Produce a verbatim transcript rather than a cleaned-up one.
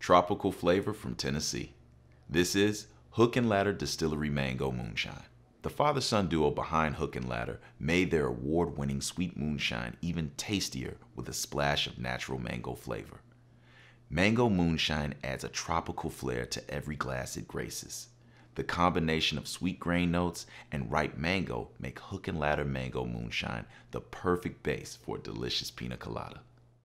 tropical flavor from Tennessee. This is Hook and Ladder Distillery Mango Moonshine. The father-son duo behind Hook and Ladder made their award-winning sweet moonshine even tastier with a splash of natural mango flavor. Mango Moonshine adds a tropical flair to every glass it graces. The combination of sweet grain notes and ripe mango make Hook and Ladder Mango Moonshine the perfect base for a delicious pina colada.